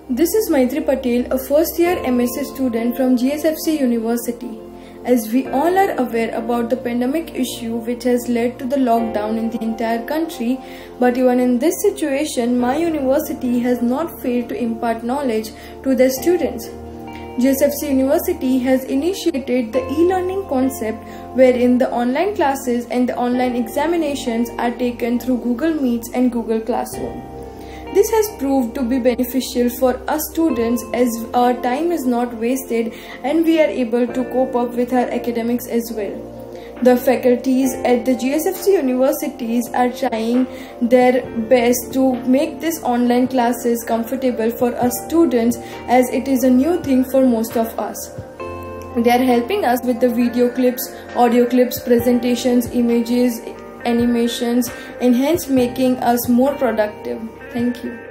This is Maitri Patel, a first-year MSc student from GSFC University. As we all are aware about the pandemic issue which has led to the lockdown in the entire country, but even in this situation, my university has not failed to impart knowledge to their students. GSFC University has initiated the e-learning concept wherein the online classes and the online examinations are taken through Google Meets and Google Classroom. This has proved to be beneficial for us students as our time is not wasted and we are able to cope up with our academics as well. The faculties at the GSFC universities are trying their best to make this online classes comfortable for us students as it is a new thing for most of us. They are helping us with the video clips, audio clips, presentations, images, animations, and hence making us more productive. Thank you.